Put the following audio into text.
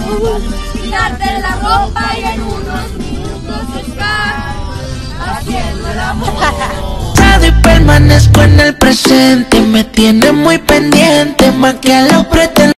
quitarte la ropa y en unos minutos estar haciendo el amor. Y permanezco en el presente, me tiene muy pendiente, más que lo pretendo.